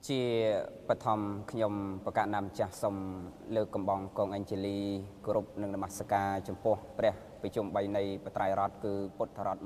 ជាបឋមខ្ញុំប្រកាសនាមចាស់សូមលើកកំបងកងអេនជេលីគោរពនិងនមស្ការចំពោះព្រះប្រជុំ3នៃបត្រៃរដ្ឋគឺពុទ្ធរដ្ឋ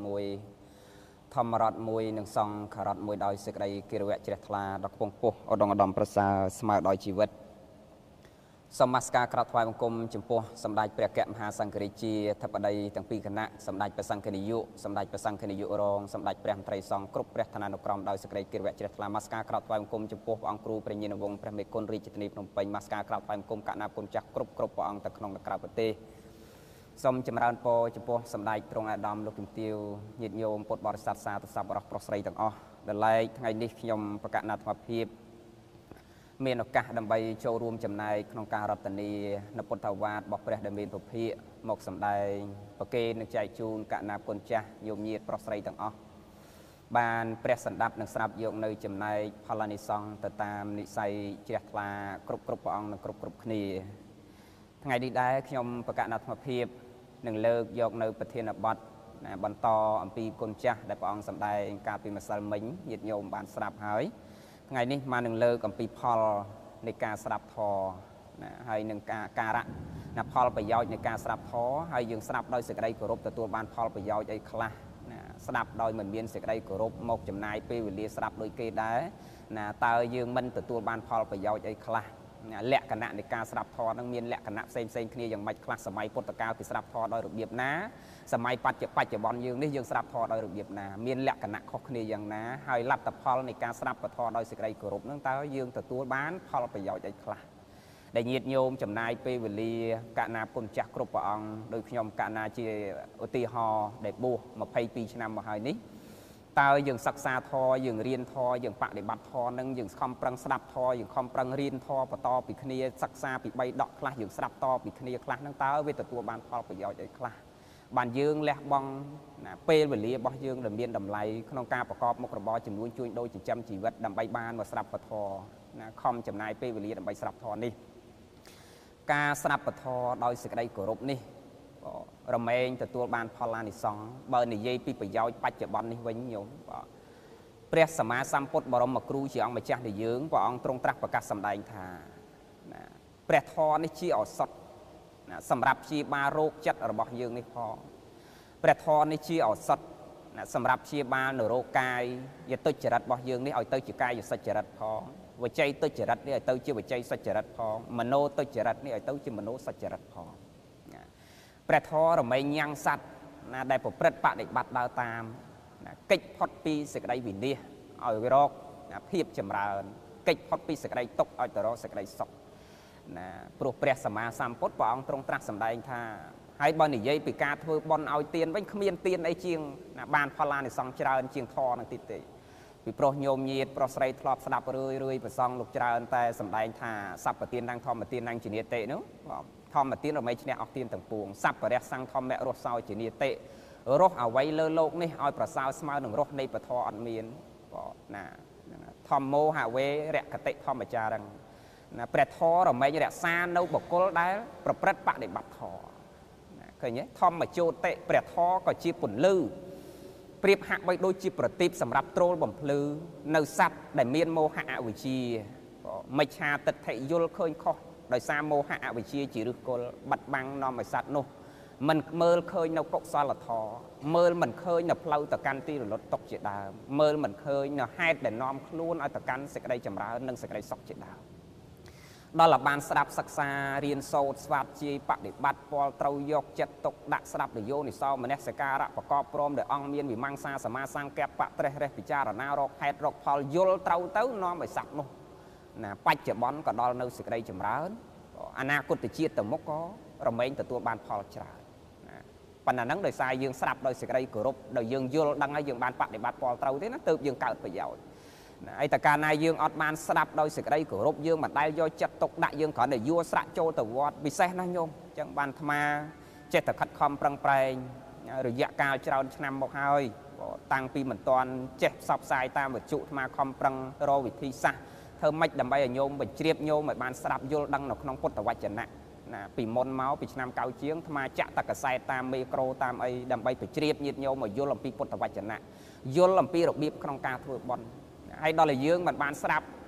1ធម្មរដ្ឋ1និងសង្ឃរដ្ឋ1ដោយសេចក្តីគិរវៈជ្រះថ្លាដល់ខ្ពង់ខ្ពស់ឧត្តមឧត្តមប្រសើរស្មើដោយជីវិតសូមនមស្ការក្រាបថ្វាយបង្គំចំពោះសម្ដេចព្រះកមហាសង្ឃរាជាធិបតីទាំងពីរគណៈសម្ដេចព្រះសង្ឃនាយកសម្ដេចព្រះសង្ឃនាយករងសម្ដេចព្រះមន្ត្រីសង្ឃគ្រប់ព្រះឋានានុក្រមដោយសេចក្តីគិរវៈជ្រះថ្លានមស្ការក្រាបថ្វាយបង្គំចំពោះព្រះអង្គគ្រូព្រះញាណវង្សព្រះមេគុណរាជធានីភ្នំពេញនមស្ការក្រាបថ្វាយបង្គំកណាគុណចាស់គ្រប់ព្រះអង្គទាំងក្នុងនិងក្រៅប្រទេសសូមចម្រើនពរចំពោះសម្ដេចទ្រង់អាដាមលោកជំទាវញាតិញោមពុទ្ធបរិស័ទសាធុសប្បុរសប្រុសស្រីទាំងអស់ដែលឡែកថ្ងៃនេះខ្ញុំប្រកាសអាត្មាភាពមានឱកាសដើម្បីចូលរួមចំណែកក្នុងការរដ្ឋនីនៅពុទ្ធវាទរបស់ព្រះដែលមានពភាកមកសម្ដែងប្រគេននិងចែកជូនកណាគុណចាស់ញោមញាតិប្រុសស្រីទាំងអស់បានព្រះសន្តាប់និងស្រាប់យកនៅចំណែកផលអានិសង្សទៅតាមនិស័យជ្រះថ្លាគ្រប់ព្រះអង្គនិងគ្រប់គ្នាថ្ងៃនេះដែរខ្ញុំប្រកាសអាត្មាភាពនឹងលើកយកនៅប្រធានបទបន្តអំពីគុណចាស់ដែលព្រះអង្គសម្ដែងកាលពីម្សិលមិញញាតិញោមបានស្រាប់ហើយថ្ងៃនេះមកនឹងលើកអំពីផលនៃការស្ដាប់ធម៌ណាហើយនឹងការៈណាផលប្រយោជន៍នៃការស្ដាប់ធម៌ហើយយើងស្ដាប់ដោយសេចក្តីគោរពទទួលបានផលប្រយោជន៍អីខ្លះណាស្ដាប់ដោយមិនមានសេចក្តីគោរពមកចំណាយពេលវេលាស្ដាប់ដូចគេដែរណាតើយើងមិនទទួលបានផលប្រយោជន៍អីខ្លះលក្ខណៈនៃការស្ដាប់ធម៌នឹងមានលក្ខណៈផ្សេងគ្នាយ៉ាងម៉េចខ្លះសម័យពុទ្ធកាលពីស្ដាប់ធម៌ដោយរបៀបណាសម័យបច្ចុប្បន្នយើងនេះយើងស្ដាប់ធម៌ដោយរបៀបណាមានលក្ខណៈខុសគ្នាយ៉ាងណាហើយលទ្ធផលនៃការស្ដាប់ធម៌ដោយសេចក្តីគោរពនឹងតើយើងទទួលបានផលប្រយោជន៍អីខ្លះដែលញាតិញោមចំណាយពេលវេលាកណាគុណចាស់គ្រប់ព្រះអង្គដោយខ្ញុំកណាជាឧទាហរណ៍ដែលបួស22ឆ្នាំមកហើយនេះតើយើងសិក្សាធម៌យើងរៀនធម៌យើងបដិបត្តិធម៌នឹងយើងខំប្រឹងស្ដាប់ធម៌យើងខំប្រឹងរៀនធម៌បន្តពីគ្នាសិក្សាពី3ដកខ្លះយើងស្ដាប់តពីគ្នាខ្លះនឹងតើវាទទួលបានផលប្រយោជន៍អីខ្លះបានយើងលះបង់ពេលវេលារបស់យើងដែលមានតម្លៃក្នុងការប្រកបមុខរបរចំនួនជួញដូរចិញ្ចឹមជីវិតដើម្បីបានមកស្ដាប់ពធណាខំចំណាយពេលវេលាដើម្បីស្ដាប់ធម៌នេះការស្ដាប់ពធដោយសេចក្តីគោរពនេះរមែងទទួលបានផលអានិសង្សបើនិយាយពីប្រយោជន៍បច្ចុប្បន្ននេះវិញញោមព្រះសម្មាសម្ពុទ្ធបរមគ្រូជាអង្គម្ចាស់នៃយើងព្រះអង្គទ្រង់ត្រាស់ប្រកាសសម្ដែងថាណាព្រះធម៌នេះជាឱសថសម្រាប់ព្យាបាលរោគចិត្តរបស់យើងនេះផងព្រះធម៌នេះជាឱសថសម្រាប់ព្យាបាលនៅរោគកាយយតុចរិតរបស់យើងនេះឲ្យទៅជាកាយសុចរិតផងវចីទុចរិតនេះឲ្យទៅជាវចីសុចរិតផងមโนទុចរិតនេះឲ្យទៅជាមโนសុចរិតផងព្រះធម៌រមែងញ៉ាំងសัตว์ណាដែលប្រព្រឹត្តបដិបត្តិដើរតាមកិច្ចផុតពីសេចក្តីវិនាសឲ្យរកភាពចម្រើនកិច្ចផុតពីសេចក្តីទុក្ខឲ្យទៅរកសេចក្តីសុខណាព្រោះព្រះសម្មាសម្ពុទ្ធព្រះអង្គទ្រង់ត្រាស់សម្ដែងថាហើយបើនិយាយពីការធ្វើបុណ្យឲ្យទានវិញគ្មានទានអីជាងណាបានផលអានិសង្សច្រើនជាងធម៌នឹងតិចទេពីប្រុសញោមញាតប្រុសស្រីធ្លាប់ស្ដាប់រឿយប្រសងលោកច្រើនតែសម្ដែងថាសព្វទាននឹងធម្មទាននឹងជានិតិនោះធម្មទានរមែងឈ្នះអស់ទានទាំងពួងសព្វរៈសង្ឃធម្មរស់សោជានិតិរស់អ្វីលើโลกនេះឲ្យប្រសើរស្មើនឹងរស់នៃពធអត់មានណាធម្មោហវេរកតិធម្មចារឹងណាព្រះធម៌រមែងរក្សានៅបុគ្គលដែលប្រព្រឹត្តបដិបត្តិធម៌ណាឃើញទេធម្មជោតិព្រះធម៌ក៏ជាពន្លឺប្រៀបហាក់បីដូចជាប្រទីបសម្រាប់ទ្រោលបំភ្លឺនៅសត្វដែលមានមោហៈអវិជ្ជាមិច្ឆាទិដ្ឋិយល់ឃើញខុសដោយសារមោហៈអវិជ្ជាជាឫសគល់បាត់បង់នាំឲ្យសត្វនោះមិនមើលឃើញនៅកុសលធម៌មើលមិនឃើញនៅផ្លូវទៅកាន់ទីរលត់ទុកជាដើមមើលមិនឃើញនៅហេតុដែលនាំខ្លួនឲ្យទៅកាន់សេចក្តីចម្រើននិងសេចក្តីសុខជាដើមដល់បានស្ដាប់សិក្សារៀនសូត្រស្វាធ្យាយបដិបត្តិពលត្រូវយកចិត្តទុកដាក់ស្ដាប់នយោនិសោមនសិការៈប្រកបព្រមដោយអង្គមានវិមង្សាសមាសង្កេបត្រេះរេះពិចារណារកហេតុរកផលយល់ត្រូវទៅនាំឲ្យសត្វនោះណាបច្ចុប្បន្នក៏ដល់នៅសេចក្តីចម្រើនអនាគតជាតិទៅមុខក៏រមែងទទួលបានផលច្រើនណាប៉ុន្តែហ្នឹងដោយសារយើងស្ដាប់ដោយសេចក្តីគោរពដោយយើងយល់ដឹងហើយយើងបានបដិបត្តិពលត្រូវទេណាទើបយើងកើតប្រយោជន៍ហើយតែកាលណាយើងអត់បានស្ដាប់ដោយសេចក្តីគោរពយើងមិនដែលយកចិត្តទុកដាក់យើងគ្រាន់តែយួរស្រាក់ចូលទៅវត្តពិសេសណាស់ញោមអញ្ចឹងបានអាត្មាចេះតែខិតខំប្រឹងប្រែងរយៈកាលច្រើនឆ្នាំមកហើយតាំងពីមិនទាន់ចេះផ្សព្វផ្សាយតាមវិទ្យុអាត្មាខំប្រឹងរកវិធីសាស្ត្រធ្វើម៉េចដើម្បីឲ្យញោមបញ្ជ្រាបញោមឲ្យបានស្ដាប់យល់ដឹងនៅក្នុងពុទ្ធវចនៈណាពីមុនមកពីឆ្នាំ90ជាងអាត្មាចាក់តកសែតតាមមេក្រូតាមអីដើម្បីបញ្ជ្រាបញាតិញោមឲ្យយល់អំពីពុទ្ធវចនៈយល់អំពីរបៀបក្នុងការធ្វើបុណ្យហើយដល់តែយើងមិនបានស្ដាប់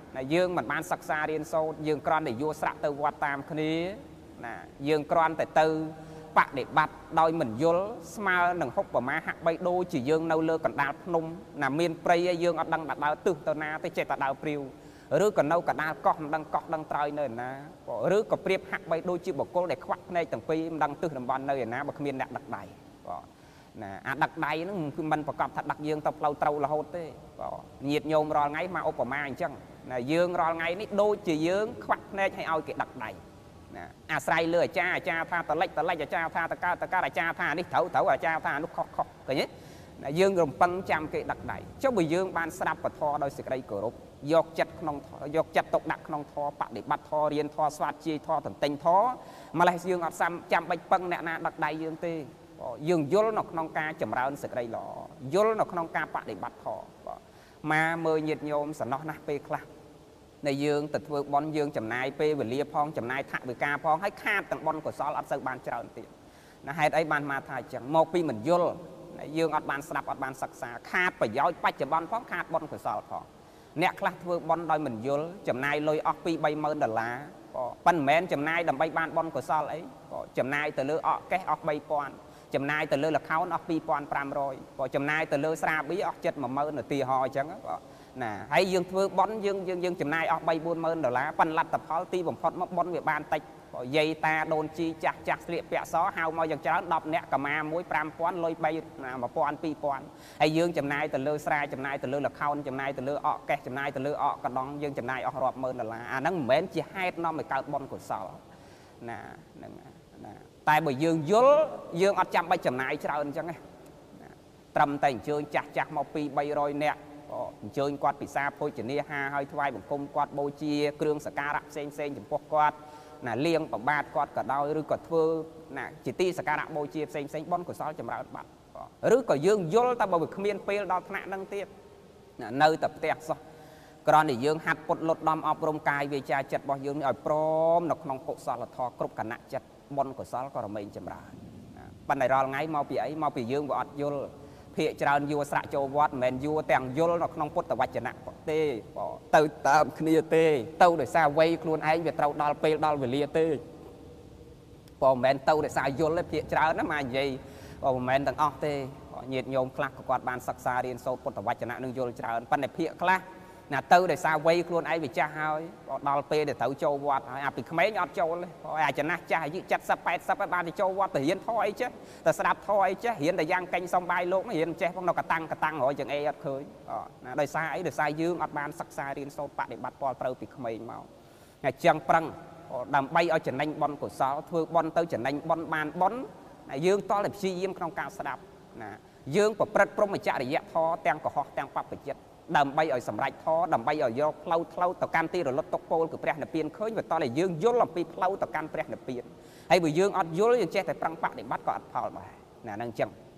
dương mình ban sắc xa riêng sâu dương con để vua sạ từ vọt tam khné dương con tại từ bạc để bạt đôi mình vô smile đừng hút vào má hạ bay đôi chỉ dương nâu lơ còn đào nung là miền prey dương ở đằng đặt đào từ tờ na tới chạy ta đào priu rứa còn nâu cả đào cọp đằng trai nơi na rứa còn priệp hạ bay đôi chỉ bọc cô để khoác này từng pi đằng từ đằng ban nơi na bậc miền đặt đặt đầy đặt đầy nó mìnhประกอบ thật đặt dương tập lâu trâu là hốt thế nhiệt nhôm rồi ngay mà Obama chăng dương rồi ngay nít đôi chỉ dương khoác này hay ao kệ đặt đầy sai lừa cha tha tờ lệch cha tha tờ ca cha tha đi thấu cha tha lúc khóc cái nhé dương gồm phân trăm cái đặc đại cho bởi dương ban sạp và thò đôi sự đây cửa rục dọc chặt tộc đặc nông thò bạc để bắt thò riêng thò soát chi thò thần tinh thò mà lại dương ọt xăm trăm bạch phân nè đặc đại dương tê dương vô nó nông ca chầm ra sự đây lọ vô nó nông ca bạc để bắt thò mà mời nhiệt nhôm sẽ nó nát bê khlaในdương tịch vượt bón dương chấm nai p về lia phong chấm nai thạ về ca phong hay khát tầng bón của sol ắt sơ ban trơn tiền là hai ấy ban ma thay chẳng một pi mình vô dương ắt ban sập ắt ban sặc sà khát phải giỏi bách chấm bón phong khát bón của sol phong nẹt khát vượt bón đôi mình vô chấm nai lôi óc pi bay mơn đờ lá pan men chấm nai đầm bay ban bón của sol ấy chấm nai từ lư óc cái óc bay pon chấm nai từ lư là khao óc pi pon pram rồi chấm nai từ lư sa bí óc chết mà mơn là tì hò chẳng hay dương thưa bón dương chấm nai óc bay buôn mơn đờ lá pan lặt tập pháo ti bổng phật móc bón về ban tách dây ta đồn chi chặt liệt bẹ xó hao mò dần cháo đập nẹt cả ma muối pram pon lôi bay mà pon pi pon hay dương chấm nai từ lư sa chấm nai từ lư là khao chấm nai từ lư óc kẹt chấm nai từ lư óc cả đong dương chấm nai óc rọp mơn đờ lá nắng mến chỉ hai nó mới cao bón của sào tại bởi dương dối dương ở trăm bay chấm nai trơn chẳng trầm tình chơi chặt màu pi bay rồi nẹt chơi quạt bị xa phôi chỉ nia ha hơi thoai bằng cung quạt bô chia kêu sạc ca sen chấm pok quạt liêng bằng bát quạt cả đau rư quạt phơ chỉ ti sạc ca bô chia sen bón của sáu chấm ra bạn rư cả dương dối ta bảo khmer pel đau thằng năng tiết nơi tập tẹt sao còn để dương hạt bột lột đom ọp rôm cài về cha chật bao dương ở prom nọc nong cột sọ là thò cướp cả nặng chật bón của sáu còn mình chấm ra ban này rồi ngay mau bị dương và vô phía tràn vua sạ châu vót men vua tèng vô nó không phốt tờ vạch chả nặng tê từ tạm kia tê tâu để xa vây luôn anh về tàu đal pe đal về lia tê bỏ men tâu để xa vô lên phía tràn nó mà gì bỏ men tầng óc tê nhiệt nhôm khắc của quạt bàn sắc xa điên sâu phốt tờ vạch chả nặng nương vô tràn pan này phía khắc nè tâu để xa vây luôn anh về cha hơi đal pe để tàu châu vót à bị mấy nhọt châu lên ai chả nặng cha gì chặt sắp ban thì châu vót thể hiện thôi chứ ta sẽ đáp thôi chứ hiện tại giang canh xong bay lỗ nó hiện che phong nó cả tăng hỏi chừng e khơi đời xa ấy đời xa dương ọt ban sắc xa riêng sâu bạn để bắt bò trâu bị khmer màu ngày trăng prăng đầm bay ở trần anh bon của sáu thưa bon tới trần anh bon ban bón dương to là chi yếm trong cao đạp dương của prất prom mà chạy để dẹp tho tang của họ tang pap bị chết đầm bay ở sầm rạch tho đầm bay ở do lâu tàu can ti rồi lót tóc pol của pre nè piên khơi và to là dương dốt làm pi lâu tàu can pre nè piên hay bởi dương ọt dốt dương che tại prăng bạc để bắt có ọt phao mà năng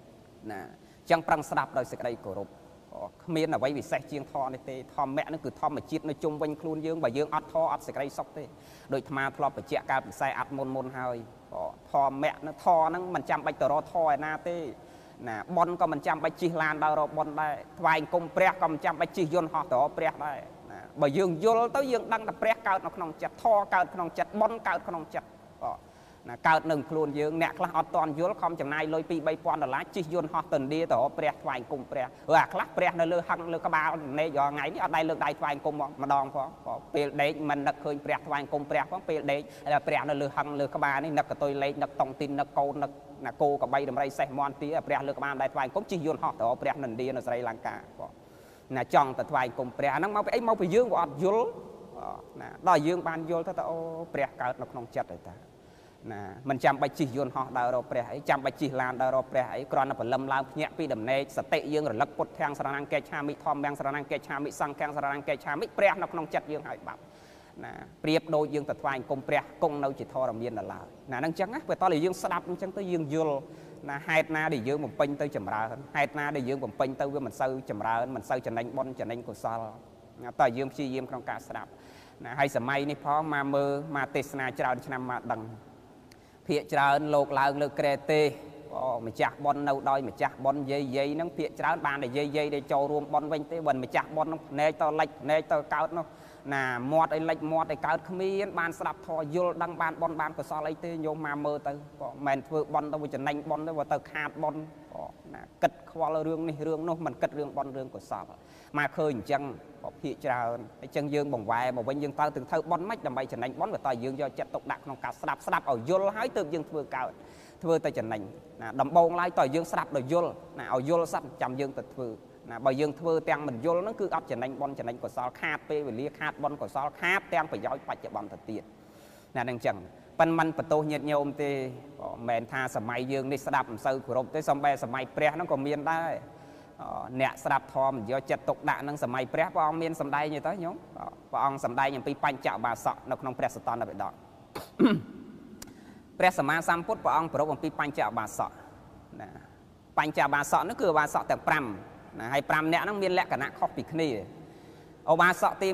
chẳng prăng sạp đời sạch đây cổ rụp miền là vậy vì xe chiên thò này tê thò mẹ nó cứ thò mà chiết nó chung quanh khuôn dương và dương ọt thò ọt sạch đây sọc tê đôi tham thò phải chẹt cao bị xe ọt môn hơi thò mẹ nó thò nó mình chăm bạch tờ ro thò na tê bon có mình chăm bạch chi lan đào rồi bon đây vài công pre có mình chăm bạch chi yôn họ tờ pre đây bởi dương vô tới dương đăng là pre cao nó không chặt thò cao không chặt bon cao không chặt cao nâng khuôn dương nẹt là ọt toàn vô không chầm nay lôi pi bay pon là chi yôn họ từng đi tờ pre vài công pre class pre nó lơ hăng lơ các bao này giờ ngày ở đây lơ đây vài công mà đòn có pe đấy mình đặt khơi pre vài công pre có pe đấy là pre nó lơ hăng lơ các ba này nặc tôi lấy nặc tòng tin nặc câu nặc cô có bay đầm ray xe mon tí pre lơ các ba đây vài công chi yôn họ tờ pre nâng đi nó Sri Lanka nè chọn tờ vài công pre nó mau bị dương ọt vô đòi dương ban vô ta pre cao nó không chặt rồi ta mình chăm bạch chỉ yôn họ đào rồi pre ấy chăm bạch chỉ lan đào rồi pre ấy còn là phải lâm lao nhẹ pi đầm này sạch tệ dương rồi lắc bột thang sờ năng kê cha mi thom bang sờ năng kê cha mi sang keng sờ năng kê cha mi pre nó không chặt dương hải bạc priệp đôi dương tật vài công pre công nâu chỉ thò làm miên là lao năng trắng á về to là dương sập trắng tới dương vô hai na để dương một pin tới chầm ra hai na để dương một pin tới với mình sâu chầm ra mình sâu trần anh bon trần anh của sao tới dương chi dương trong cả sập hay sầm may ní phó ma mơ ma tê na chào năm mà đằng phía tràn lột lại lực kề tê mình chặt bon nâu đôi mình chặt bon dây nó phía tràn bàn để dây để cho ruộng bon vinh tế bình mình chặt bon nó nè to lệch nè to cao nó nà mọt ấy lệch mọt ấy cao khmien ban sập thò yul đăng ban của sao lấy tê nhôm mà mơ tới mền vừa bon tao vừa chân nành bon tới vừa tao khát bon nà cất khoa rương này rương nó mình cất rương bon rương của sao mà khơi chăng hiện trào chân dương bồng vài mà bên dương tao từng thâu bon mách đầm bay chân nành bon của tao dương do chặt tục đặt trong cả sập ở yul hái tự dương vừa cao vừa tao chân nành đầm bông lại tao dương sập rồi yul nà ở yul sập chầm dương tao vừa bởi dương thưa tăng mình vô nó cứ ấp trở nên bon trở nên của sao khát về lia khát bon của sao khát tăng phải giỏi bạch bom thật tiền là đang chẳng pan man bật tô nhiệt nhôm thì mền tha sầm mai dương đi sập sâu của rộng tới sầm bè sầm mai pre nó còn miênได้nẹt sập thò mình do chặt tục đạn năng sầm mai preพระអង្គមានសម្ដែងnhư tới nhóm ព្រះអង្គសម្ដែងអំពីបញ្ចបាសកនៅក្នុងព្រះសតនបិដកព្រះសម្មាសម្ពុទ្ធព្រះអង្គប្រពអំពីបញ្ចបាសកណាបញ្ចបាសកនោះគឺបាសកទាំង5 ហើយ5នាក់ហ្នឹងមានលក្ខណៈខុសពីគ្នាឧបាសកទី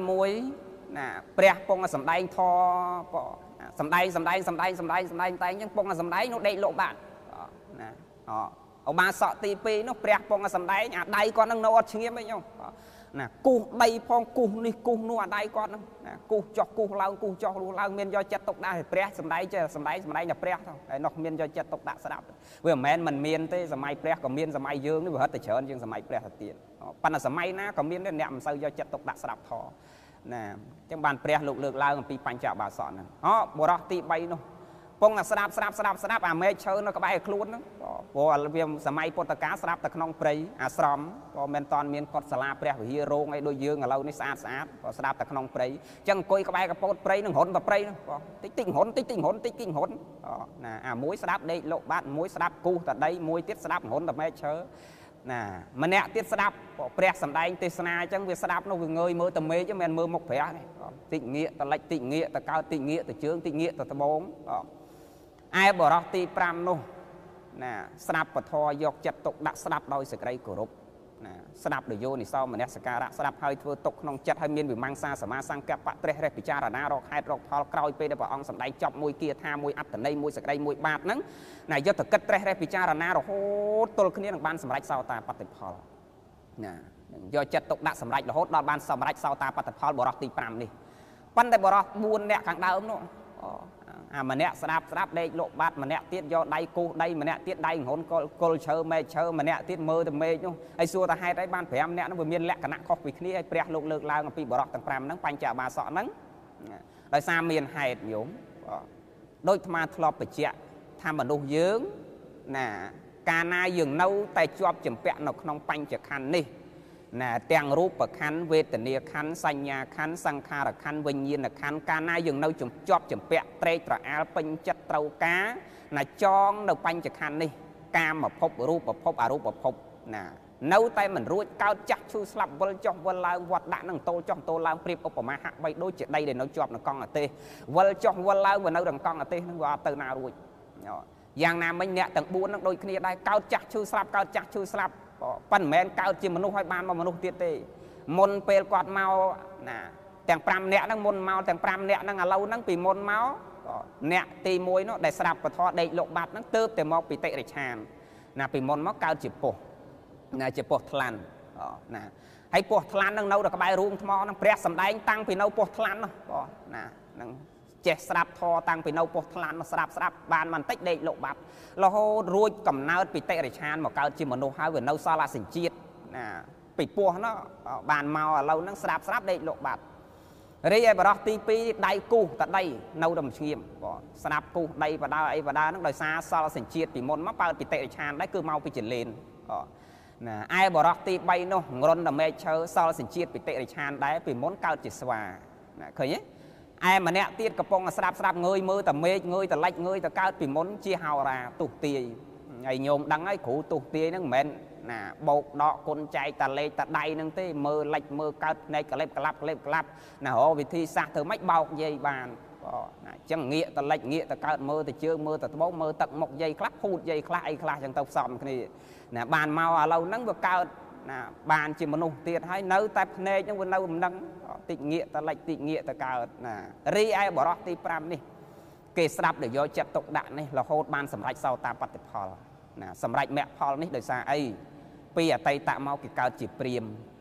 1ណាព្រះពងសម្ដែងធសម្ដែងតែអញ្ចឹងពងសម្ដែងនោះដេកលោកបាទណាឧបាសកទី2នោះព្រះពងសម្ដែងអាដៃគាត់នឹងនៅអត់ឈ្ងៀមអីញោមណាគូសដីផងគូសនេះគូសនោះអាដៃគាត់ហ្នឹងណាគូសចុះគូសឡើងគូសចុះលុះឡើងមានយកចិត្តទុកដាក់ឲ្យព្រះសម្ដែងចេះសម្ដែងតែព្រះទៅហើយនោះមានយកចិត្តទុកដាក់ស្ដាប់វាមិនមែនមានទេសម័យព្រះក៏មានសម័យយើងនេះវាហត់តែច្រើនជាងសម័យព្រះទៅទៀតប៉ុន្តែសម័យណាក៏មានអ្នកមិនសូវយកចិត្តទុកដាក់ស្ដាប់ធម៌ណាអញ្ចឹងបានព្រះលោកលើកឡើងអំពីបញ្ចបាសកហ្នឹងបុរសទី3នោះពងស្ដាប់អាមេឃឈើនៅក្បែរខ្លួនហ្នឹងព្រោះវាសម័យពុទ្ធកាលស្ដាប់តែក្នុងព្រៃអាស្រមក៏មិនតាន់មានកុដិសាលាព្រះវិហាររោងអីដូចយើងឥឡូវនេះស្អាតក៏ស្ដាប់តែក្នុងព្រៃអញ្ចឹងអង្គុយក្បែរកពតព្រៃនឹងរត់ទៅព្រៃហ្នឹងតិចរត់ណាអាមួយស្ដាប់ដេកលោកបាត់មួយស្ដាប់គូសតដីមួយទៀតស្ដាប់រត់តែមេឃឈើណាម្នាក់ទៀតស្ដាប់ព្រះសម្ដែងទេសនាអញ្ចឹងវាស្ដាប់នោះវាងើយមើលតែមេឃមិនមើលមុខព្រះទេតិចងាកតលិចតិចងាកតកើតតិចងាកតជើងតិចងាកតត្បូងឯបរោះទី5នោះណាស្ដាប់ពធយកចិត្តទុកដាក់ស្ដាប់ដោយសេចក្តីគោរពណាស្ដាប់ដោយយោនិសោមនសិការៈស្ដាប់ហើយធ្វើទុកក្នុងចិត្តហើយមានវិមង្សាសមាសង្កបៈត្រេះរេះពិចារណារកហេតុរកផលក្រោយពេលដែលព្រះអង្គសម្ដែងចប់មួយគាថាមួយអត្តន័យមួយសេចក្តីមួយបាតហ្នឹងណាយកទៅគិតត្រេះរេះពិចារណារហូតទល់គ្នានឹងបានសម្រេចសោតាបត្តិផលណាយកចិត្តទុកដាក់សម្រេចរហូតដល់បានសម្រេចសោតាបត្តិផលបរោះទី5នេះប៉ុន្តែបរោះ4នាក់ខាងដើមនោះអាម្នាក់ស្ដាប់ដេកលោកបាត់ម្នាក់ទៀតយកដៃគូសដៃម្នាក់ទៀតដៃងន់គល់ឈើមេឃឈើម្នាក់ទៀតមើលទៅមេឃនោះហើយសួរថាហេតុអីបាន5នាក់នោះវាមានលក្ខណៈខុសពីគ្នាហើយព្រះលោកលើកឡើងអំពីបរោះទាំង5ហ្នឹងបញ្ចបាសកហ្នឹងដោយសារមានហេតុញោមដូចអាត្មាធ្លាប់បញ្ជាក់ថាមនុស្សយើងណាកាលណាយើងនៅតែជាប់ចម្ពាក់នៅក្នុងបញ្ចខណ្ឌនេះណាទាំងរូបខណ្ឌវេទនាខណ្ឌសញ្ញាខណ្ឌសង្ខារខណ្ឌវិញ្ញាណខណ្ឌកាលណាយើងនៅជាប់ចម្ពាក់ត្រេកត្រអាលពេញចិត្តត្រូវការណាចងនៅបញ្ចខណ្ឌនេះកាមភពរូបភពអរូបភពណានៅតែមិនរួចកើតចាស់ឈឺស្លាប់វិលចុះវិលឡើងវត្តដាក់នឹងតូលចុះតូលឡើងព្រៀបឧបមាហាក់បីដូចជាដីដែលនៅជាប់នឹងកង់អាទេសវិលចុះវិលឡើងវានៅក្នុងកង់អាទេសនឹងវាអត់ទៅណារួចយ៉ាងណាមិញអ្នកទាំង4នឹងដូចគ្នាដែរកើតចាស់ឈឺស្លាប់កើតចាស់ឈឺស្លាប់ប៉ុន្តែមិនមែនកើតជាមនុស្សឲ្យបានមកមនុស្សទៀតទេមុនពេលគាត់មកណាទាំង5នាក់ហ្នឹងមុនមកទាំង5នាក់ហ្នឹងឥឡូវហ្នឹងពីមុនមកអ្នកទី1នោះដែលស្ដាប់ពធដេកលោកបាត់ហ្នឹងទើបតែមកពីតិរិឆានណាពីមុនមកកើតជាពុះណាជាពុះថ្លាន់ណាហើយពុះថ្លាន់ហ្នឹងនៅដល់ក្បែររូងថ្មហ្នឹងព្រះសម្ដែងតាំងពីនៅពុះថ្លាន់នោះណាហ្នឹងចេះស្ដាប់ធរតាំងពីនៅពុះថ្លាន់មកស្ដាប់បានបន្តិចដេកលោកបាត់រហូតរួចកំណើតពីតិរិឆានមកកើតជាមនុស្សហើយវានៅសល់អសញ្ជាតិណាពីពោះនោះបានមកឥឡូវហ្នឹងស្ដាប់ដេកលោកបាត់រីឯបរោះទី2ដៃគូសតដីនៅរំឈៀមស្ដាប់គូសដីបដាអីបដាហ្នឹងដោយសារសល់សញ្ជាតិពីមុនមកកើតពីតិរិឆានដែរគឺមកពីចលេនណាឯបរោះទី3នោះងរុនតមេឃឈើសល់សញ្ជាតិពីតិរិឆានដែរពីមុនកើតជាស្វាណាឃើញទេឯម្នាក់ទៀតកំពុងស្ដាប់ងើយមើលតែមេឃងើយតែលិចងើយតែកើតពីមុនជាហោរាទុះទាយហើយញោមដឹងហើយគ្រូទុះទាយហ្នឹងមិនមែនណាបោកដកគុណចែកតាលេខតាដៃហ្នឹងទេមើលលិចមើលកើតភ្នែកក្លេបក្លាប់ណារកវិធីសាស្ត្រធ្វើម៉េចបោកយាយបានណាអញ្ចឹងងាកតលិចងាកតកើតមើលទៅជើងមើលទៅត្បូងមើលទឹកមុខយាយខ្លះភូតយាយខ្លះអីខ្លះអញ្ចឹងទៅផ្សំគ្នាណាបានមកឥឡូវហ្នឹងវាកើតណាបានជាមនុស្សទៀតហើយនៅតែភ្នែកហ្នឹងវានៅមិនដឹងតិចងាកតលិចតិចងាកតកើតណារីឯបរោះទី5នេះគេស្ដាប់ដោយយកចិត្តទុកដាក់នេះរហូតបានសម្រេចសោតាបត្តិផលណាសម្រេចមគ្គផលនេះដោយសារអីពីអតីតមកគេកើតជាព្រាហ្មណ៍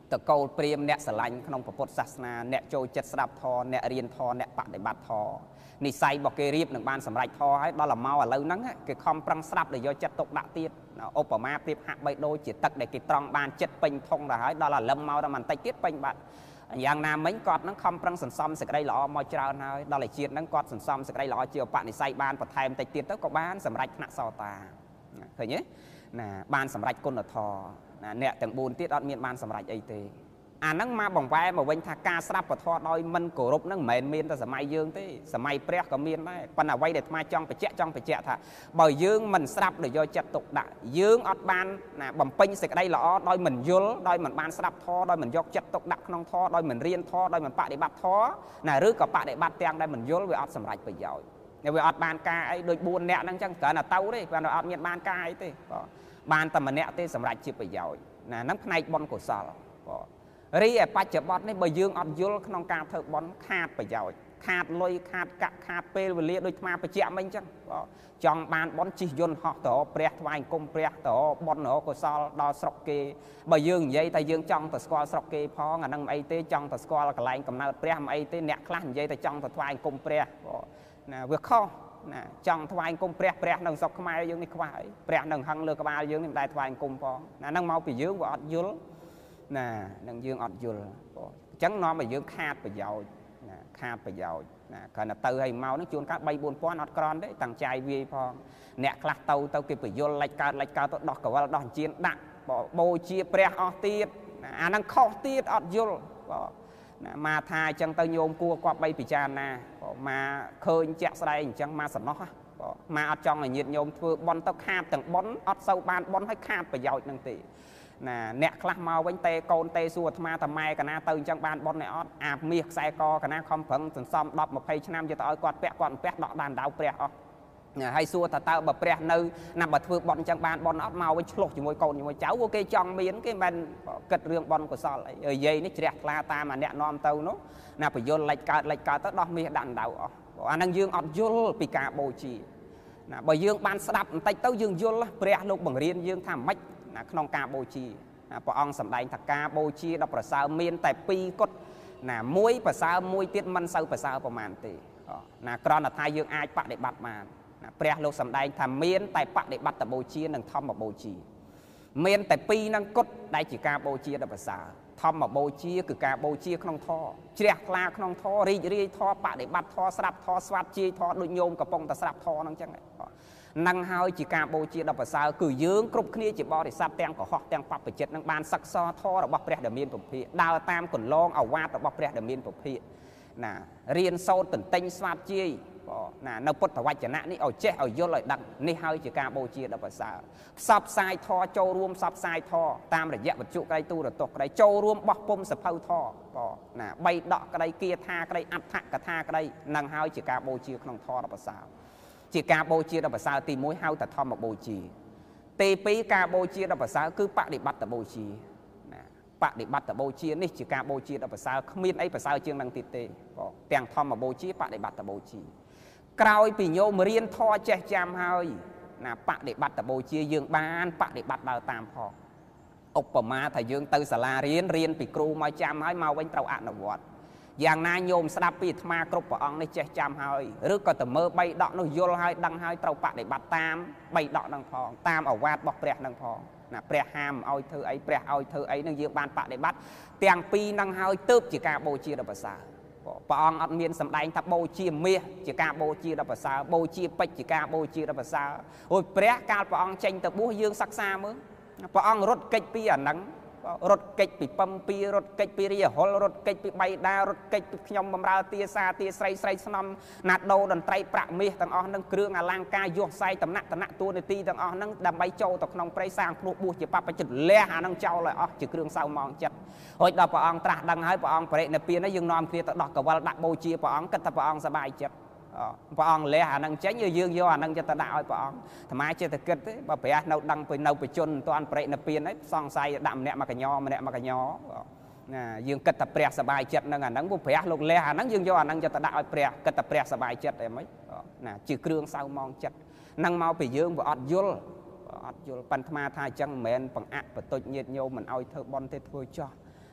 ตะโกลเปรียมเนี่ยสลังขนมพระพุทธศาสนาเนี่ยโจจัดสลับทอเนี่ยเรียนทอเนี่ยปฏิบัติทอนิสัยบอกเกรียบหนึ่งบานสำหรับทอให้ดอลลาร์เมาอะไรนั้นคือคอมปรังสลับเลยโยจัดตกดักตีโอปมาเปรียบหักใบโดจิตตักเด็กกิตรองบานจัดเป็นทงให้ดอลลาร์เริ่มเมาแต่มันไตเกียเป็นบัดอย่างนาเหม็นกอดนั้นคอมปรังสันซอมสกได้หล่อมาเจ้าหน่อยดอลลาร์เชียนั้นกอดสันซอมสกได้หล่อเจียวปะนิสัยบานปะไทม์ไตเกียตั้งก็บานสำหรับหนักซอตาเคยเนี้ยบานสำหรับก้นทอเนี่ยแต่งบูนที่อดมีบานสำหรับไอเตนั่งมาบ่งแวมาเว้นทากาสลับปะทอดโดยมันโกรบนั่งเหม็นเมียนแต่สมัยยืงที่สมัยเปรี้ยก็เมียนได้ปัญหาไว้เด็ดมาจ้องไปเจ๊ะท่าบ่อยยืงมันสลับเลยโยจัดตกด่ายืงอดบานบ่มปิ้งเสกได้หล่อโดยมันยุลโดยมันบานสลับทอโดยมันยกจัดตกดักนองทอโดยมันเรียนทอโดยมันปะได้บัดทอหรือกับปะได้บัดเตียงได้มันยุลไว้อดสำหรับประโยชน์เนี่ยไว้อดบานกายโดยบุญเนี่ยนั่งจังเกิดเต้าได้การอดเมียนบานกายที่บานแต่มันเนี่ยที่สำหรับชีพประโยชน์นั่งในบอลกุศลรีไอ้ปัจจุบันนี่ใบยืงอดยุลขนมการเถิดบอลขาดประโยชน์ขาดลอยขาดกะขาดเปลือยเลี้ยโดยมาประเจี๊ยบมันจังจองบานบอลจียนหอกต่อเปรียทวายกลมเปรียต่อบอลหนอกุศลดอสกเกใบยืงยัยแต่ยืงจองแต่สกอลสกเกพองันนั่งไอเต้จองแต่สกอลกระไรกำเนิดเปรียไอเต้เนคลายัยแต่จองแต่ทวายกลมเปรียเวข้อจองทวายกลมเปรียนั่งสกขมายยืงนี่ควายเปรียนั่งหังเลือกบาลยืงนี่ได้ทวายกลมพอนั่งเมาไปยืงว่าอดยุลนั่งยืงอดยุลจังนอนไปยืงขาดประโยชน์ขาดประโยชน์ขณะเตยให้เมานั่งชวนการใบบุญป้อนอดกรอนได้ตั้งใจวีพอเนี่ยคลาเตาเก็บประโยชน์ไล่การตัวดอกกับว่าดอกเจียนดักโบเชียเปรียอตีดนั่งข้อตีดอดยุลมาทายจังเตยโยมกลัวกว่าใบปิจานามาเคยแจกใส่จังมาสนอมาอดจังเลยnhiệtโยมเพื่อบอลต้องขาดแต่บอลอดเสาบานบอลให้ขาดประโยชน์นั่งตีเนี่ยคลามาวันเตะโกนเตะสัวธรรมะทำไมกันนะตื่นจังบานบอลในออดอาบเมียใส่กอกันนะคอมเพิงถึงซ้อมดอกมาเพย์ชนะจะต่อยกอดแปะดอกดานดาวเปรี้ยให้สัวตาตาแบบเปรี้ยนึนำบัดเพื่อบอลจังบานบอลออดมาไว้ฉลกอยู่มวยโกนอยู่มวยเจ้าโอเคจังเมียนก็มันเกิดเรื่องบอลก็สอนยัยนี่เจียคลาตามาเนี่ยนอมเต้าเนาะน่าไปโยนไล่การตัดดอกเมียดันดาวอันนั้นยืงอดยุลปีกาโบจีบ่ยืงบานสลับไต่เต้ายืงยุลเปรี้ยลูกบังเรียนยืงทำไม่ขนมกาโบจีพระองค์สำแดงถักกาโบชีดอกประสาเมียนแต่ปีกดมวยประสามวยติดมันเศร้าประสาประมาณตีกรอนไทยยังอายปะเด็บัดมาเปรียโลกสำแดงทำเมียนแต่ปะเด็บัดแต่โบชีหนึ่งทอมมาโบชีเมียนแต่ปีนั่งกดได้จีกาโบชีดอกประสาทอมมาโบชีคือกาโบชีขนมท่อเจียกลาขนมท่อรีท่อปะเด็บัดท่อสลับท่อสวัสดีท่อดุโยมกระปงแต่สลับท่อนั่งจังไงนั่งหายจีกาโบจีดอกภาษาคือยืงกรุบขี้จีบอริสับแตงก็หอกแตงปับไปเจ็ดนังบานสักซอท่อระบบเปรี้ยเดมีนผมพี่ดาวตามขนลองเอาวาดระบบเปรี้ยเดมีนผมพี่เรียนโซนตื่นเต้นสวัสดีในพุทธวจนะนี่เอาเจ๊เอาโยนเลยดังนี่หายจีกาโบจีดอกภาษาซับไซท่อโจรวมซับไซท่อตามระยะบรรจุไกลตู้ระตกไกลโจรวมบล็อกปุ่มสะเพาท่อใบดอกไกลเกียร์ท่าไกลอัฐกระท่าไกลนั่งหายจีกาโบจีขนมท่อระภาษาจีกาโบจีดอกภาษาตีมวยเฮาแต่ทอมมาโบจีตีปีกาโบจีดอกภาษาคือปฏิบัติแต่โบจีปฏิบัติแต่โบจีนี่จีกาโบจีดอกภาษาขมิ้นไอภาษาเชียงดังติดเตะแต่งทอมมาโบจีปฏิบัติแต่โบจีกล่าวปีโยมเรียนทอเจจามเฮยปฏิบัติแต่โบจียืงบ้านปฏิบัติดาวตามพออุปมาถ้ายืงตือสลาเรียนปีครูมาจามเฮยมาเว้นเต้าอนุวัตอย่างนายโยมสดับปีธมากรุบปองในเจจามเฮยหรือก็แต่เมื่อใบดอกนุยลเฮยดังเฮยเต้าปฏิบัติตามใบดอกดังพองตามเอาวาดบอกเปรียดังพองเปรียห้ามเอาเธอไอเปรียเอาเธอไอนั่งยืมบานปฏิบัติเตียงปีดังเฮยตืบจีกาโบจีดอกภาษาปองอัดเมียนสำแดงทับโบจีเมียจีกาโบจีดอกภาษาโบจีเป็ดจีกาโบจีดอกภาษาโอ้ยเปรียการปองเจงตะบูยืงศักษามือปองรถเกิดปีอันนั้นรถเกิดปีปั๊มปีรถเกิดปีเรียหอลรถเกิดปีใบดารถเกิดปีขยมบำราเตียซาเตียใส่สนมนัดโดดนไตรประเมียต่างอ่อนนั่งเครื่องอลังกายโยกใส่ตำหนักตัวในตีต่างอ่อนนั่งดำใบโจตกนองไพรสร้างพลุบูจีปับไปจุดเลี้ยหานั่งเจ้าเลยอ๋อจุดเครื่องเศร้ามองจัดโอ้ยดอกปองตราดังให้ปองเปรตในปีนั้นยังนอนเคลียร์ดอกกับวัลดักโบจีปองกัตปองสบายจัดปองเลี้ยหานั่งเจ๊งยืงโยหานั่งจะตะดาวปองทำไมเจตเกิดบ่เปียเราดังไปเราไปจนตอนเปรตในปีนั้นซองใส่ดำเนี่ยมากระยอมาเนี่ยมากระยอยืงกัตเปรียสบายจัดนั่งนั่งบ่เปียลูกเลี้ยหานั่งยืงโยหานั่งจะตะดาวเปรียกัตเปรียสบายจัดได้ไหมจืดเครื่องเศร้ามองจัดนั่งเมาไปยืงบ่อดยุลปันธมาทายจังเหม็นปังอะปะตุยเงียดโยมันเอาเธอบอลเธอช่อ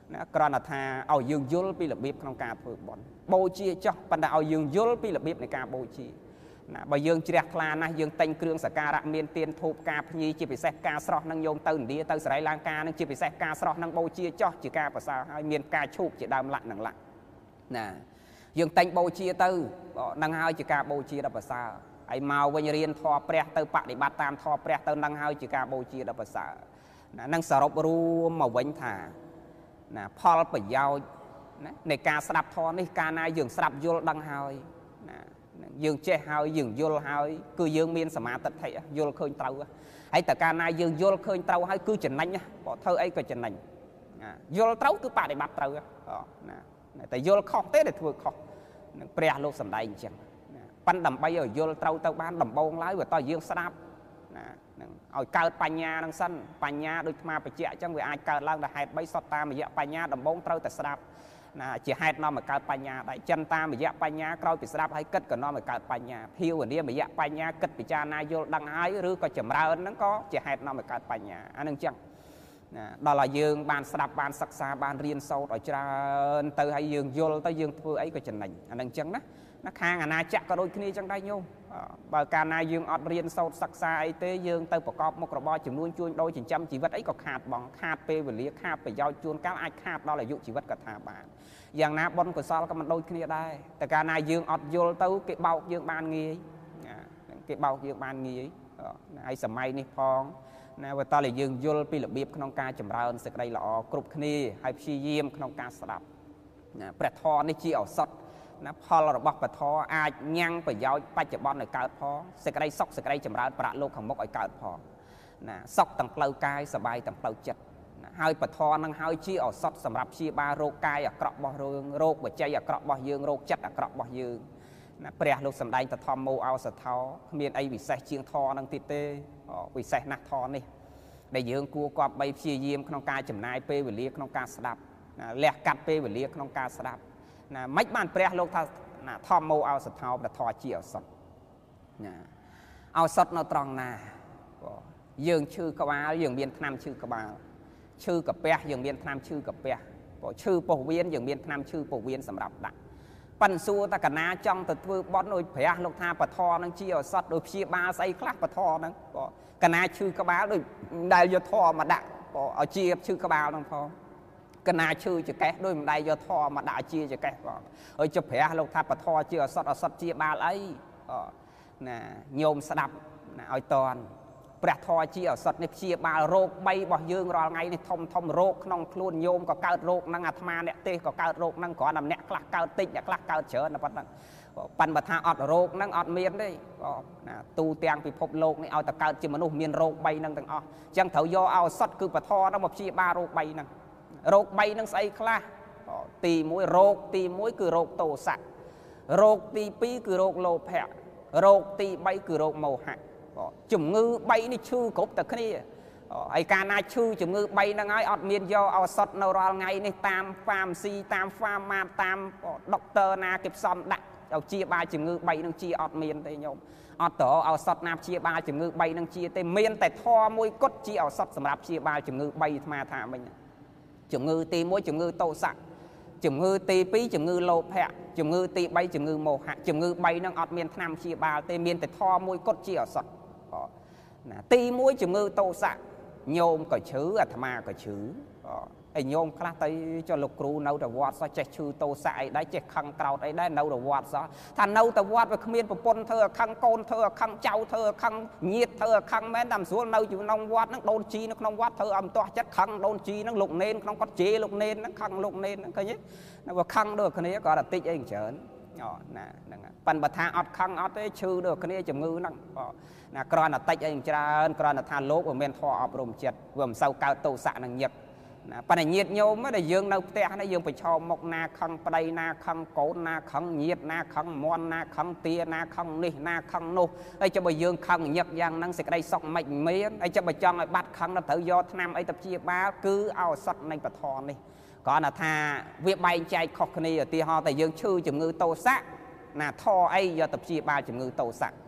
ក្រណថាឲ្យយើងយល់ពីរបៀបក្នុងការធ្វើបុណ្យបូជាចោះប៉ុន្តែឲ្យយើងយល់ពីរបៀបនៃការបូជាណាបើយើងជ្រះថ្លាណាស់យើងតែងគ្រឿងសក្ការៈមានទានធូបការភ្ញីជាពិសេសការស្រស់នឹងយោមទៅឥណ្ឌាទៅសរីលង្កានឹងជាពិសេសការស្រស់នឹងបូជាចោះជាការប្រសើរហើយមានការឈូកជាដើមលក្ខនឹងលក្ខណាយើងតែងបូជាទៅនឹងហើយជាការបូជាដ៏ប្រសើរហើយមកវិញរៀនធម៌ព្រះទៅបដិបត្តិតាមធម៌ព្រះទៅនឹងហើយជាការបូជាដ៏ប្រសើរណានឹងសរុបរួមមកវិញថាណាផលប្រយោជន៍ណានៃការស្ដាប់ធម៌នេះកាលណាយើងស្ដាប់យល់ដឹងហើយណាយើងចេះហើយយើងយល់ហើយគឺយើងមានសមាទិដ្ឋិយល់ឃើញត្រូវហើយតែកាលណាយើងយល់ឃើញត្រូវហើយគឺចំណេញបើធ្វើអីក៏ចំណេញយល់ត្រូវគឺបដិបត្តិត្រូវណាតែយល់ខុសទេដែលធ្វើខុសនឹងព្រះលោកសម្ដែងអញ្ចឹងប៉ុន្តែដើម្បីឲ្យយល់ត្រូវទៅបានដំបូងឡើយវាតើយើងស្ដាប់ណានឹងឲ្យកើតបញ្ញានឹងសិនបញ្ញាដូចអាត្មាបញ្ជាក់អញ្ចឹងវាអាចកើតឡើងដោយហេតុ3សុទ្ធតាមរយៈបញ្ញាដំបូងត្រូវតែស្ដាប់ណាជាហេតុនាំឲ្យកើតបញ្ញាដែរចិនតាមរយៈបញ្ញាក្រោយពីស្ដាប់ហើយគិតក៏នាំឲ្យកើតបញ្ញាភាវនាមរយៈបញ្ញាគិតពិចារណាយល់ដឹងហើយឬក៏ចម្រើនហ្នឹងក៏ជាហេតុនាំឲ្យកើតបញ្ញាអានឹងអញ្ចឹងណាដល់ឲ្យយើងបានស្ដាប់បានសិក្សាបានរៀនសូត្រឲ្យច្រើនទៅហើយយើងយល់ទៅយើងធ្វើអីក៏ចំណេញអានឹងអញ្ចឹងណាខាងអាណាចក្រក៏ដូចគ្នាអញ្ចឹងដែរញោមបើកាលណាយើងអត់រៀនសូត្រសិក្សាអីទេយើងទៅប្រកបមុខរបរចំនួនជួញដូរចិញ្ចឹមជីវិតអីក៏ខាតបង់ខាតពេលវេលាខាតប្រយោជន៍ជួនកាលអាចខាតដល់អាយុជីវិតក៏ថាបានយ៉ាងណាបុណ្យកុសលក៏មិនដូចគ្នាដែរតែកាលណាយើងអត់យល់ទៅគេបោកយើងបានងាយគេបោកយើងបានងាយហើយសម័យនេះផងណាបើតើយើងយល់ពីរបៀបក្នុងការចម្រើនសេចក្តីល្អគ្រប់គ្នាហើយព្យាយាមក្នុងការស្ដាប់ណាព្រះធម៌នេះជាឱសថណាផលរបស់ពធអាចញ៉ាំងប្រយោជន៍បច្ចុប្បន្នឲ្យកើតផងសេចក្តីសុខសេចក្តីចម្រើនប្រាក់លោកខាងមុខឲ្យកើតផងណាសុខទាំងផ្លូវកាយសบายទាំងផ្លូវចិត្តណាហើយពធនឹងហើយជាឱសថសម្រាប់ព្យាបាលរោគកាយអាក្រក់របស់យើងរោគបច្ច័យអាក្រក់របស់យើងរោគចិត្តអាក្រក់របស់យើងណាព្រះលោកសម្ដែងតធម្មោឱសថោគ្មានអីវិសេសជាងធម៌នឹងទៀតទេវិសេសណាស់ធម៌នេះដែលយើងគួរគប្បីព្យាយាមក្នុងការចំណាយពេលវេលាក្នុងការស្ដាប់ណាលះកាត់ពេលវេលាក្នុងការស្ដាប់ណាមិនបានព្រះលោកថាណាធម្មោឱសថោព្រះធម៌ជាឱសថណាឱសថនៅត្រង់ណាយើងឈឺក្បាលយើងមានថ្នាំឈឺក្បាលឈឺកាពះយើងមានថ្នាំឈឺកាពះឈឺពោះវៀនយើងមានថ្នាំឈឺពោះវៀនសម្រាប់ដាក់ប៉ិនសួរតកណាចង់ទៅធ្វើបន់ដូចព្រះលោកថាពធនឹងជាឱសថដូចព្យាបាលស្អីខ្លះពធហ្នឹងកណាឈឺក្បាលដូចដែលយកធម៌មកដាក់ឲ្យជាឈឺក្បាលហ្នឹងផងកណាឈឺចកេះដោយមិនដែលយកធម៌មកដាក់ជាចកេះផងហើយចុះព្រះលោកថាពធជាឱសថជាបាលអីណាញោមស្ដាប់ណាឲ្យតន់ព្រះធម៌ជាឱសថនេះព្យាបាលរោគ3របស់យើងរាល់ថ្ងៃនេះធំរោគក្នុងខ្លួនញោមក៏កើតរោគហ្នឹងអាត្មាអ្នកទេសក៏កើតរោគហ្នឹងគ្រាន់តែអ្នកខ្លះកើតតិចអ្នកខ្លះកើតច្រើនប៉ុណ្ណឹងប៉ិនបើថាអត់រោគហ្នឹងអត់មានទេណាទូទាំងពិភពលោកនេះឲ្យតែកើតជាមនុស្សមានរោគ3ហ្នឹងទាំងអស់អញ្ចឹងត្រូវយកឱសថគឺពធហ្នឹងមកព្យាបាលរោគ3ហ្នឹងរោគ3ហ្នឹងស្អីខ្លះទី1រោគទី1គឺរោគទោសៈរោគទី2គឺរោគលោភៈរោគទី3គឺរោគមោហៈជំងឺ3នេះឈឺគ្រប់តែគ្នាហើយកាលណាឈឺជំងឺ3ហ្នឹងហើយអត់មានយកឱសថនៅរាល់ថ្ងៃនេះតាមហ្វាមស៊ីតាមហ្វាម៉ាតតាមដុកទ័រណាគេផ្សំដាក់ឲ្យព្យាបាលជំងឺ3ហ្នឹងជាអត់មានទេញោមអត់តើឱសថណាព្យាបាលជំងឺ3ហ្នឹងជាទេមានតែធម៌មួយគត់ជាឱសថសម្រាប់ព្យាបាលជំងឺ3អាត្មាថាមិញជំងឺទី1ជំងឺទោសៈជំងឺទី2ជំងឺលោភៈជំងឺទី3ជំងឺមោហៈជំងឺ3ហ្នឹងអត់មានថ្នាំព្យាបាលទេមានតែធម៌មួយគត់ជាឱសថណាទី1ជំងឺទោសៈញោមក៏ឈឺអាត្មាក៏ឈឺហើយញោមខ្លះទៅចុះលោកគ្រូនៅតែវត្តសោះចេះឈឺទោសៈអីដែរចេះខឹងក្រោតអីដែរនៅតែវត្តសោះថានៅតែវត្តវាគ្មានប្រពន្ធធ្វើឲ្យខឹងកូនធ្វើឲ្យខឹងចៅធ្វើឲ្យខឹងញាតិធ្វើឲ្យខឹងមែនតែមិនស្រួលនៅក្នុងវត្តហ្នឹងដូនជីនៅក្នុងវត្តធ្វើឲ្យមិនទាស់ចិត្តខឹងដូនជីហ្នឹងលោកនេនក្នុងគាត់ជេរលោកនេនហ្នឹងខឹងលោកនេនហ្នឹងឃើញទេនៅវាខឹងដូចគ្នាក៏តែតិចអីច្រើនណាហ្នឹងប៉ិនបើថាអត់ខឹងអត់ទេឈឺដូចគ្នាជំងឺហ្នឹងណាគ្រាន់តែតិចអីច្រើនគ្រាន់តែថាលោកវាមានធម៌អប់រំចិត្តវាមិនសូវកើតទោសៈនឹងញឹកណាប៉ុន្តែញាតិញោមដែលយើងនៅផ្ទះនេះយើងប្រឈមមុខណាខឹងប្តីណាខឹងកូនណាខឹងញាតិណាខឹងមន់ណាខឹងទាណាខឹងនេះណាខឹងនោះហើយចុះបើយើងខឹងញឹកយ៉ាងហ្នឹងសេចក្តីសុខមិនមានហើយចុះបើចង់ឲ្យបាត់ខឹងទៅត្រូវយកថ្នាំអីទៅព្យាបាលគឺឱសថនៃពធនេះគ្រាន់តែថាវាបែងចែកខុសគ្នាឧទាហរណ៍តែយើងឈឺជំងឺទោសៈណាធអីយកទៅព្យាបាលជំងឺទោសៈ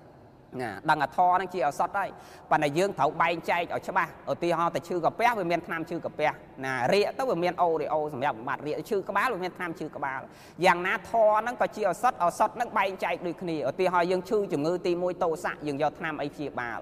đằng thò nó chỉ ở sót đây và này dương thấu bay chay ở chỗ ba ở tì ho tại chư cà pé với miền nam chư cà pé rịa tới với miền âu thì âu sầm dọc mặt rịa chư cà bá với miền nam chư cà bá dạng ná thò nó có chỉ ở sót nó bay chay đôi khi ở tì ho dương chư chủng ngư tì môi tô sạ dương do nam ấy chia ba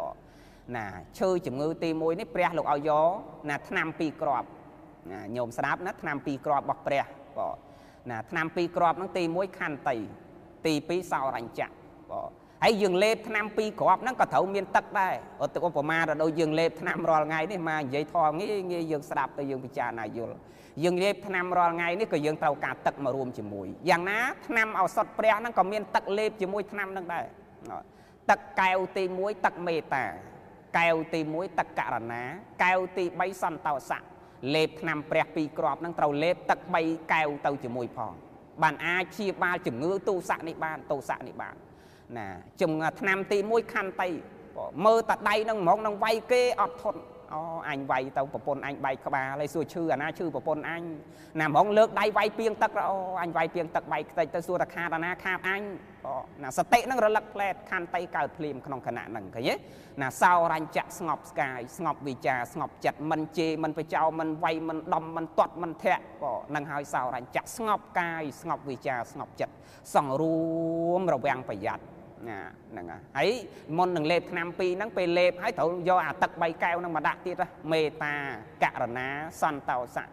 chư chủng ngư tì môi nếp pre lục ao gió nam pi crop nhôm sáp nó nam pi crop bọc pre nam pi crop nó tì môi khăn tì pi sau rành chặt ấy dừng lệp nam pi cọp nó có thấu miên tắc đây ở từ của ma rồi đâu dừng lệp nam rồi ngày đấy mà vậy thôi nghĩ dừng sạp từ dừng bị trà này dừng lệp nam rồi ngày đấy có dừng tàu cả tắc mà rùm chỉ mùi dạng ná nam ao sọt pre nó có miên tắc lệp chỉ mùi nam đang đây tắc keo tì muối tắc mê tà keo tì muối tắc cả ná keo tì bay son tàu sạ lệp nam pre pi cọp nó tàu lệp tắc bay keo tàu chỉ mùi phong bàn ai chia ba chừng ngư tu sạ này bàn chừng nam tì mũi khăn tay mơ tạt đây nâng món nâng vay kê ọt thôn anh vay tao bộ pôn anh bay ba lấy xua chư na chư bộ pôn anh nằm món lược đây vay piêng tắc rồi anh vay piêng tắc bay tay tao xua ta kha na kha anh sạch tệ nâng rồi lắc lẹt khăn tay cào phim không khả năng nâng cái nhé sao anh chặt ngọc sky ngọc vì trà ngọc chặt mình chê mình phải trao mình vay mình đâm mình toát mình thẹn nâng hai sao anh chặt ngọc sky ngọc vì trà ngọc chặt sòng ruộng rồi vàng phải giặt ấy môn đừng lệp nam pi nắng pe lệp hãy thấu do tật bay cao năng mà đạt tiết ra mê ta cả ná son tàu sạ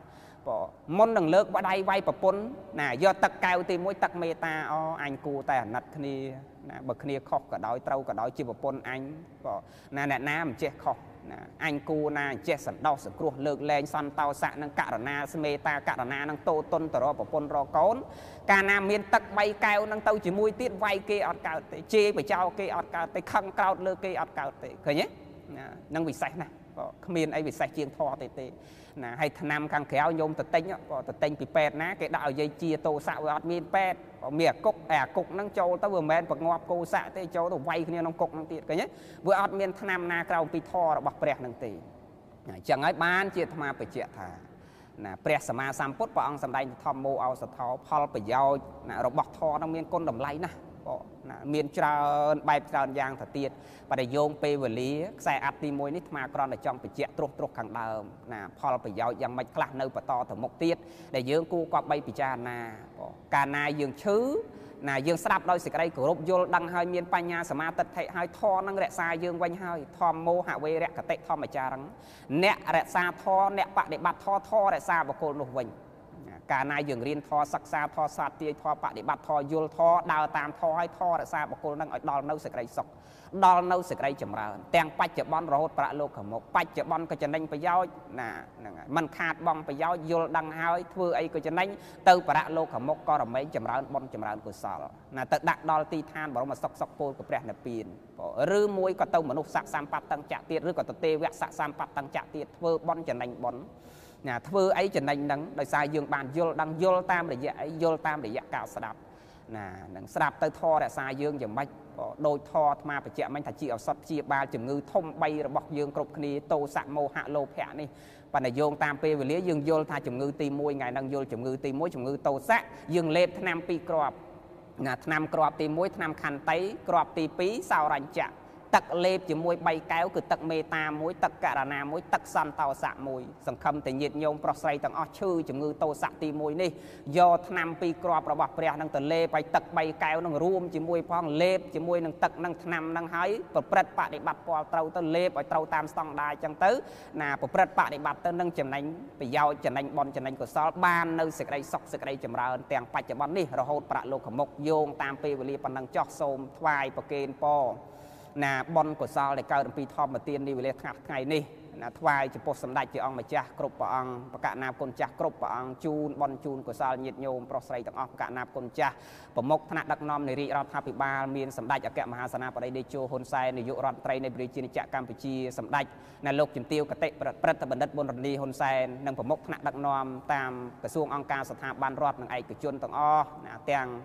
môn đừng lược vào đây vay pôn do tật cao thì mỗi tật mê ta anh cu ta nặt kia bậc kia khóc cả đói trâu cả đói chi pôn anh nè nam che khóc anh cu na che sẵn đau sẵn cua lược lên son tàu sạ năng cả ná mê ta cả ná năng tô tôn tờ ro pôn ro cón cả nam miền tật bay cao năng tàu chỉ mùi tiết vay kia ọt cao chê phải trao kia ọt cao tay khăng cao lơ kia ọt cao khởi nhé năng bị sạch này miền ấy bị sạch chiên thò tê hay nam khang khéo nhôm tật tinh bị pet ná cái đạo dây chia tô xạo ọt miền pet mía cục năng châu tao vừa men bậc ngọt cô xạ tê châu tao vay kia năng cục năng tiệt khởi nhé vừa ọt miền nam na cao bị thò rồi bọc bẹt năng tì chẳng ấy ban chia tham bị chia thàព្រះសម្មាសម្ពុទ្ធព្រះអង្គសម្ដែងធម្មោអោសថោផលប្រយោជន៍របស់ធម៌នឹងមានគុណតម្លៃណាស់មានច្រើនបែបច្រើនយ៉ាងទៅទៀតបរិយោងពេលវេលាខ្សែអាត់ទី1នេះអាគ្រាន់តែចង់បញ្ជាក់ត្រុសខាងដើមផលប្រយោជន៍យ៉ាងម៉េចខ្លះនៅបន្តទៅមុខទៀតដែលយើងគួរគប្បីពិចារណាកាលណាយើងឈឺយើងស្ដាប់ដោយសេចក្តីគោរពយល់ដឹងហើយមានបញ្ញាសមាទិដ្ឋិហើយធម៌នឹងរក្សាយើងវិញហើយធម្មោហវេរកតិធម្មចារឹងអ្នករក្សាធម៌អ្នកបដិបត្តិធម៌រក្សាបុគ្គលនោះវិញកាលណាយើងរៀនធម៌សិក្សាធម៌សាស្ត្រាធម៌បដិបត្តិធម៌យល់ធម៌ដើរតាមធម៌ហើយធម៌រក្សាបុគ្គលនឹងឲ្យដល់នៅសេចក្តីសុខដល់នៅសេចក្តីចម្រើនទាំងបច្ចុប្បន្នរហូតប្រាក់លោកខាងមុខបច្ចុប្បន្នក៏ចំណេញប្រយោជន៍ហ្នឹងហើយมันខាតបង់ប្រយោជន៍យល់ដឹងហើយធ្វើអីក៏ចំណេញទៅប្រាក់លោកខាងមុខក៏រមែងចម្រើនបុណ្យចម្រើនកុសលទៅដាក់ដល់ទីឋានបរមសុខពលcủaព្រះនិព្វានឬមួយក៏ទៅមនុស្សស័ក្តិសម្បត្តិតੰចៈទៀតឬក៏ទៅទេវៈស័ក្តិសម្បត្តិតੰចៈទៀតធ្វើបុណ្យចំណេញបុណ្យធ្វើអីចំណេញហ្នឹងដោយសារយើងបានយល់ដឹងយល់តាមរយៈអីយល់តាមរយៈការស្ដាប់នឹងស្ដាប់ទៅធម៌រក្សាយើងយ៉ាងម៉េចដោយធម៌អាត្មាបច្ចៈមិញថាជាឱសថព្យាបាលជំងឺធំ3របស់យើងគ្រប់គ្នាតោសៈមោហៈលោភៈនេះបណ្ណយោងតាមពេលវេលាយើងយល់ថាជំងឺទី1ថ្ងៃហ្នឹងយល់ជំងឺទី1ជំងឺតោសៈយើងលេបថ្នាំ2គ្រាប់ថ្នាំគ្រាប់ទី1ថ្នាំខន្តីគ្រាប់ទី2សោរញ្ចៈទឹកលេបជាមួយ3កែវគឺទឹកមេតា1ទឹកករណា1ទឹកសន្តោសៈ1សង្ឃឹមតែញាតិញោមប្រុសស្រីទាំងអស់ឈឺជំងឺតោសៈទី1នេះយកថ្នាំ2គ្រាប់របស់ព្រះនឹងទៅលេបឲ្យទឹក3កែវនឹងរួមជាមួយផងលេបជាមួយនឹងទឹកនឹងថ្នាំនឹងហើយប្រព្រឹត្តបដិបត្តិពលត្រូវទៅលេបឲ្យត្រូវតាមស្តង់ដារអញ្ចឹងទៅប្រព្រឹត្តបដិបត្តិទៅនឹងចំណេញប្រយោជន៍ចំណេញបុណ្យចំណេញកុសលបាននៅសេចក្តីសុខសេចក្តីចម្រើនទាំងបច្ចុប្បន្ននេះរហូតប្រាក់លោកខាងមុខយោងតាមពេលវេលាប៉ុណ្ណឹងចោះសូមថ្វាយប្រគេនពរបុណ្យកុសលដែលកើតអំពីធម្មទាននេះវេលាថ្ងៃនេះថ្វាយចំពោះសម្ដេចព្រះអង្គម្ចាស់គ្រប់ព្រះអង្គបកណាគុណចាស់គ្រប់ព្រះអង្គជូនបុណ្យជូនកុសលញាតិញោមប្រុសស្រីទាំងអស់បកណាគុណចាស់ប្រមុខថ្នាក់ដឹកនាំនៃរាជរដ្ឋាភិបាលមានសម្ដេចអគ្គមហាសេនាបតីតេជោហ៊ុនសែននាយករដ្ឋមន្ត្រីនៃប្រជាជាតិកម្ពុជាសម្ដេចលោកជំទាវកតិព្រឹទ្ធបណ្ឌិតប៊ុនរនីហ៊ុនសែននិងប្រមុខថ្នាក់ដឹកនាំតាមក្រសួងអង្គការស្ថាប័នរដ្ឋនិងឯកជនទាំងអស់ទាំង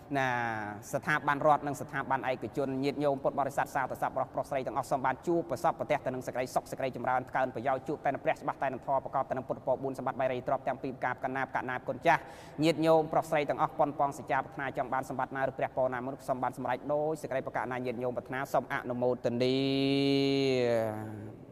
สถาบันรอดនិងสถาบันឯកជនញាតិញោមពុទ្ធបរិស័ទសាធុស័ព្ទប្រុសស្រីទាំងអស់សូមបានជួបប្រសពប្រទះទៅនឹងសេចក្តីសុខសេចក្តីចម្រើនកើនប្រយោជន៍ជួបតែនឹងព្រះច្បាស់តែនឹងធម៌ប្រកបទៅនឹងពុទ្ធពរ4សម្បត្តិ3រីទ្រព្យទាំងពីរប្រការកណ្ណាបកណ្ណាបគុណចាស់ញាតិញោមប្រុសស្រីទាំងអស់ប៉ុនប៉ងសច្ចាប្រាថ្នាចង់បានសម្បត្តិណាឬព្រះពរណាមួយសូមបានសម្រេចដោយសេចក្តីប្រកាសណាញាតិញោមប្រាថ្នាសូមអនុមោទនា